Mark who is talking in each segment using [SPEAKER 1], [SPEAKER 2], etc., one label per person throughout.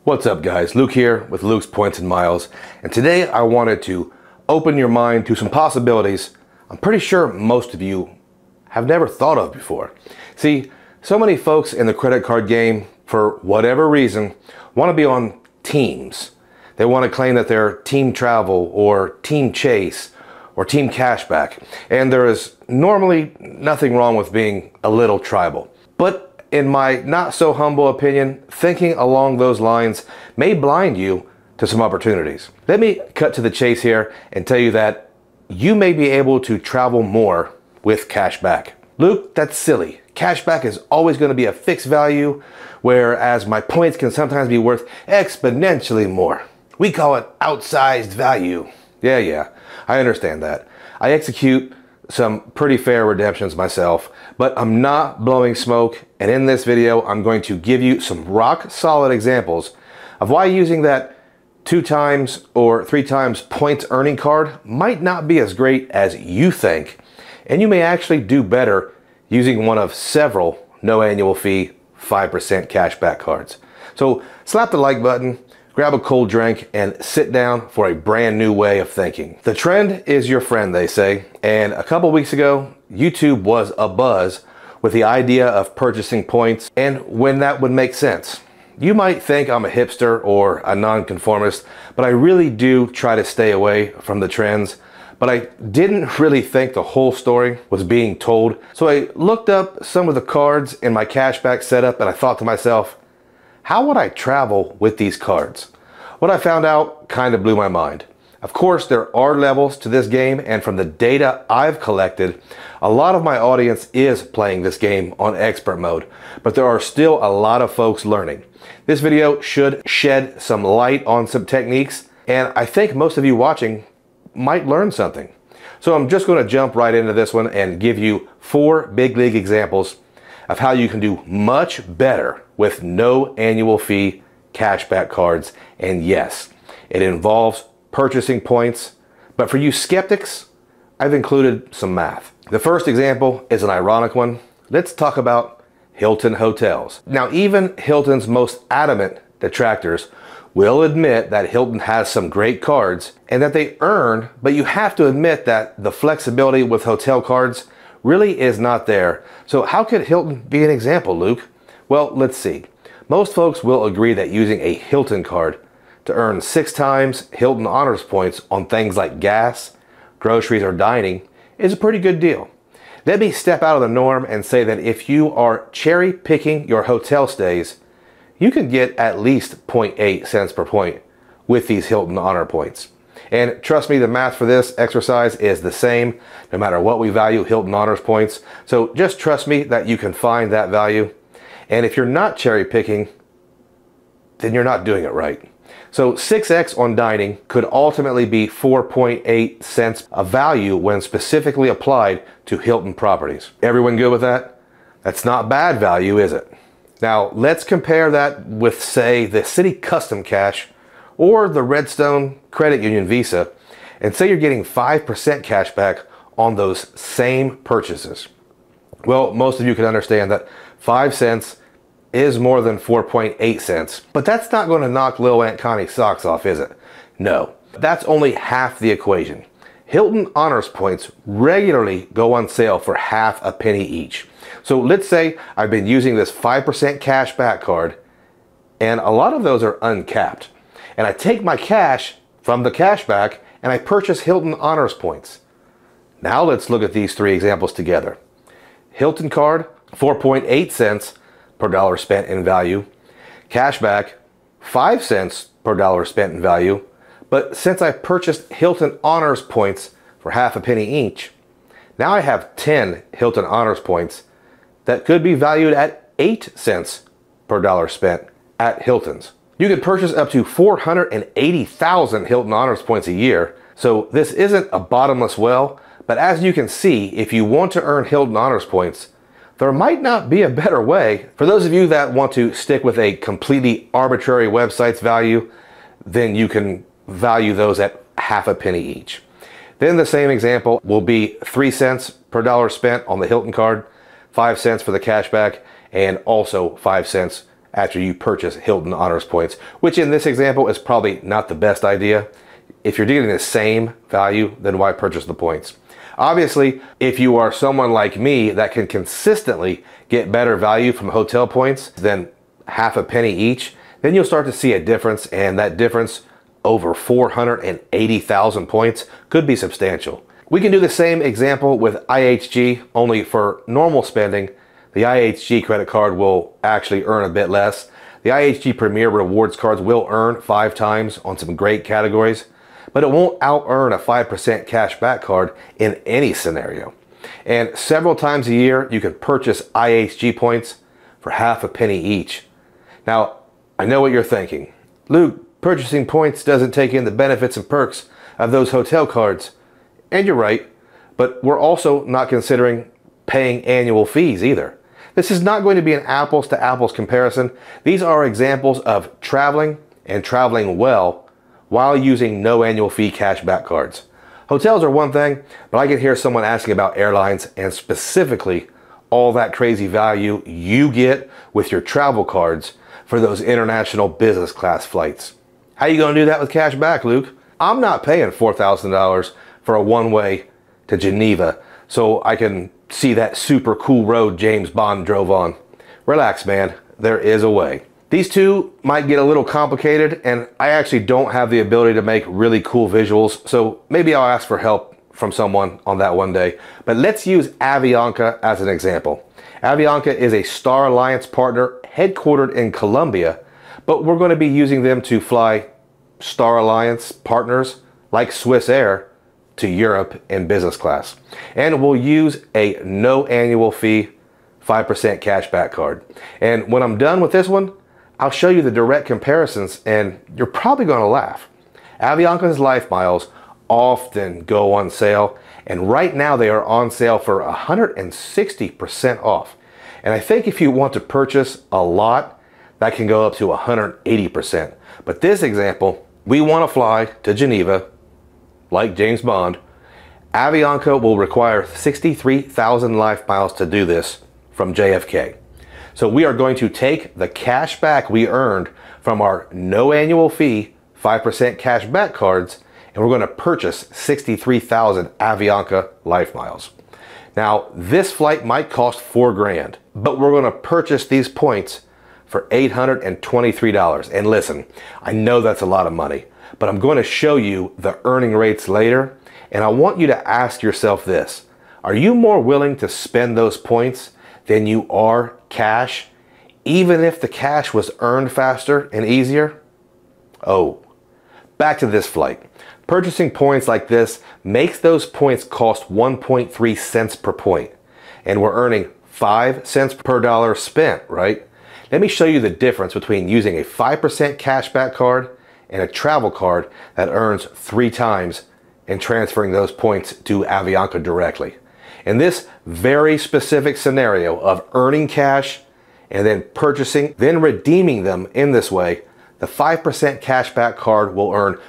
[SPEAKER 1] What's up guys, Luke here with Luke's Points and Miles, and today I wanted to open your mind to some possibilities I'm pretty sure most of you have never thought of before. See, so many folks in the credit card game, for whatever reason, want to be on teams. They want to claim that they're team travel or team chase or team cashback, and there is normally nothing wrong with being a little tribal. But in my not so humble opinion, thinking along those lines may blind you to some opportunities. Let me cut to the chase here and tell you that you may be able to travel more with cashback. Luke, that's silly. Cashback is always going to be a fixed value, whereas my points can sometimes be worth exponentially more. We call it outsized value. Yeah, I understand that. I execute some pretty fair redemptions myself, but I'm not blowing smoke, and in this video I'm going to give you some rock solid examples of why using that 2 times or 3 times points earning card might not be as great as you think, and you may actually do better using one of several no annual fee 5% cashback cards. So slap the like button, grab a cold drink, and sit down for a brand new way of thinking. The trend is your friend, they say, and a couple weeks ago, YouTube was abuzz with the idea of purchasing points and when that would make sense. You might think I'm a hipster or a nonconformist, but I really do try to stay away from the trends. But I didn't really think the whole story was being told, so I looked up some of the cards in my cashback setup and I thought to myself, how would I travel with these cards? What I found out kind of blew my mind. Of course, there are levels to this game, and from the data I've collected, a lot of my audience is playing this game on expert mode, but there are still a lot of folks learning. This video should shed some light on some techniques, and I think most of you watching might learn something. So I'm just going to jump right into this one and give you 4 big league examples of how you can do much better with no annual fee cashback cards. And yes, it involves purchasing points, but for you skeptics, I've included some math. The first example is an ironic one. Let's talk about Hilton hotels. Now, even Hilton's most adamant detractors will admit that Hilton has some great cards and that they earn, but you have to admit that the flexibility with hotel cards really is not there. So how could Hilton be an example, Luke? Well, let's see. Most folks will agree that using a Hilton card to earn 6 times Hilton Honors points on things like gas, groceries, or dining is a pretty good deal. Let me step out of the norm and say that if you are cherry picking your hotel stays, you can get at least 0.8 cents per point with these Hilton Honor points. And trust me, the math for this exercise is the same no matter what we value Hilton Honors points. So just trust me that you can find that value. And if you're not cherry picking, then you're not doing it right. So 6x on dining could ultimately be 4.8 cents of value when specifically applied to Hilton properties. Everyone good with that? That's not bad value, is it? Now let's compare that with, say, the Citi Custom Cash or the Redstone Credit Union Visa, and say you're getting 5% cash back on those same purchases. Well, most of you can understand that 5 cents is more than 4.8 cents, but that's not going to knock Lil Aunt Connie's socks off, is it? No, that's only half the equation. Hilton Honors points regularly go on sale for half a penny each. So let's say I've been using this 5% cash back card, and a lot of those are uncapped. And I take my cash from the cashback and I purchase Hilton Honors points. Now let's look at these 3 examples together. Hilton card, 4.8 cents per dollar spent in value. Cashback, 5 cents per dollar spent in value. But since I purchased Hilton Honors points for half a penny each, now I have 10 Hilton Honors points that could be valued at 8 cents per dollar spent at Hilton's. You could purchase up to 480,000 Hilton Honors points a year, so this isn't a bottomless well, but as you can see, if you want to earn Hilton Honors points, there might not be a better way. For those of you that want to stick with a completely arbitrary website's value, then you can value those at half a penny each. Then the same example will be 3 cents per dollar spent on the Hilton card, 5 cents for the cashback, and also 5 cents after you purchase Hilton Honors points, which in this example is probably not the best idea. If you're getting the same value, then why purchase the points? Obviously, if you are someone like me that can consistently get better value from hotel points than half a penny each, then you'll start to see a difference, and that difference over 480,000 points could be substantial. We can do the same example with IHG, only for normal spending, the IHG credit card will actually earn a bit less. The IHG Premier Rewards cards will earn 5 times on some great categories, but it won't out-earn a 5% cash back card in any scenario. And several times a year, you can purchase IHG points for half a penny each. Now, I know what you're thinking. Luke, purchasing points doesn't take in the benefits and perks of those hotel cards. And you're right, but we're also not considering paying annual fees either. This is not going to be an apples to apples comparison. These are examples of traveling and traveling well while using no annual fee cashback cards. Hotels are one thing, but I can hear someone asking about airlines and specifically all that crazy value you get with your travel cards for those international business class flights. How you gonna do that with cash back, Luke? I'm not paying $4,000 for a one-way to Geneva so I can see that super cool road James Bond drove on. Relax, man, there is a way. These two might get a little complicated, and I actually don't have the ability to make really cool visuals, so maybe I'll ask for help from someone on that one day. But let's use Avianca as an example. Avianca is a Star Alliance partner headquartered in Colombia, but we're going to be using them to fly Star Alliance partners like Swiss Air to Europe in business class. And we'll use a no annual fee 5% cashback card. And when I'm done with this one, I'll show you the direct comparisons and you're probably going to laugh. Avianca's Life Miles often go on sale, and right now they are on sale for 160% off. And I think if you want to purchase a lot, that can go up to 180%. But this example, we want to fly to Geneva like James Bond. Avianca will require 63,000 Life Miles to do this from JFK. So we are going to take the cash back we earned from our no annual fee 5% cash back cards, and we're going to purchase 63,000 Avianca Life Miles. Now, this flight might cost $4 grand, but we're going to purchase these points for $823. And listen, I know that's a lot of money, but I'm going to show you the earning rates later, and I want you to ask yourself this. Are you more willing to spend those points than you are cash, even if the cash was earned faster and easier? Oh, back to this flight. Purchasing points like this makes those points cost 1.3 cents per point, and we're earning 5 cents per dollar spent, right? Let me show you the difference between using a 5% cashback card and a travel card that earns 3 times and transferring those points to Avianca directly. In this very specific scenario of earning cash and then purchasing, then redeeming them in this way, the 5% cashback card will earn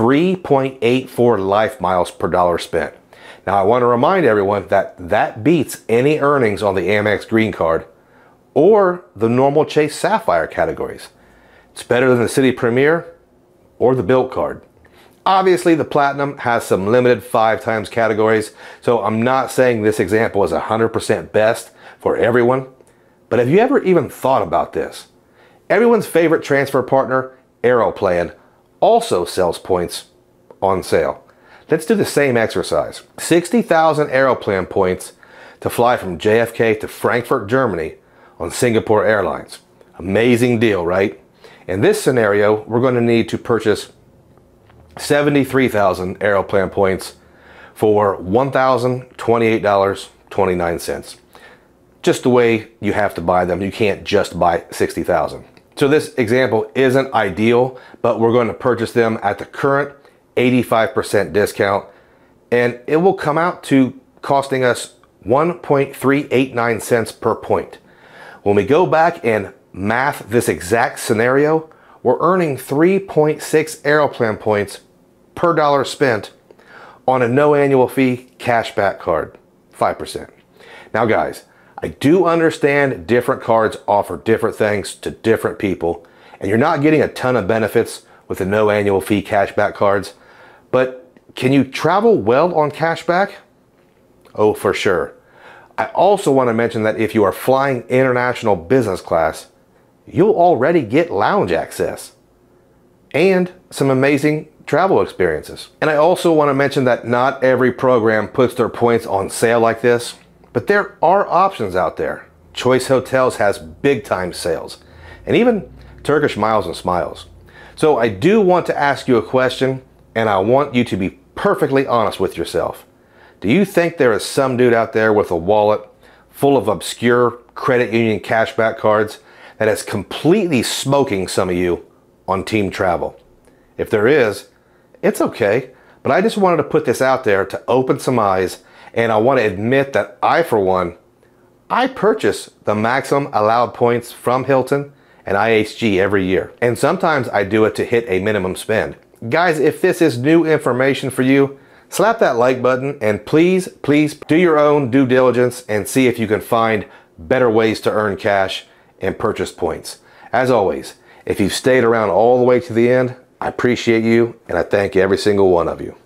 [SPEAKER 1] 3.84 Life Miles per dollar spent. Now I want to remind everyone that that beats any earnings on the Amex Green Card or the normal Chase Sapphire categories. It's better than the City Premier or the Bilt Card. Obviously, the Platinum has some limited 5 times categories, so I'm not saying this example is 100% best for everyone, but have you ever even thought about this? Everyone's favorite transfer partner, Aeroplan, also sells points on sale. Let's do the same exercise. 60,000 Aeroplan points to fly from JFK to Frankfurt, Germany on Singapore Airlines. Amazing deal, right? In this scenario, we're going to need to purchase 73,000 Aeroplan points for $1,028.29. Just the way you have to buy them. You can't just buy 60,000. So this example isn't ideal, but we're going to purchase them at the current 85% discount, and it will come out to costing us 1.389 cents per point. When we go back and math this exact scenario, we're earning 3.6 Aeroplan points per dollar spent on a no annual fee cashback card, 5%. Now guys, I do understand different cards offer different things to different people, and you're not getting a ton of benefits with the no annual fee cashback cards, but can you travel well on cashback? Oh, for sure. I also want to mention that if you are flying international business class, you'll already get lounge access and some amazing travel experiences. And I also want to mention that not every program puts their points on sale like this, but there are options out there. Choice Hotels has big time sales, and even Turkish Miles and Smiles. So I do want to ask you a question, and I want you to be perfectly honest with yourself. Do you think there is some dude out there with a wallet full of obscure credit union cashback cards that is completely smoking some of you on team travel? If there is, it's okay, but I just wanted to put this out there to open some eyes, and I want to admit that I, for one, I purchase the maximum allowed points from Hilton and IHG every year. And sometimes I do it to hit a minimum spend. Guys, if this is new information for you, slap that like button and please do your own due diligence and see if you can find better ways to earn cash and purchase points. As always, if you've stayed around all the way to the end, I appreciate you and I thank every single one of you.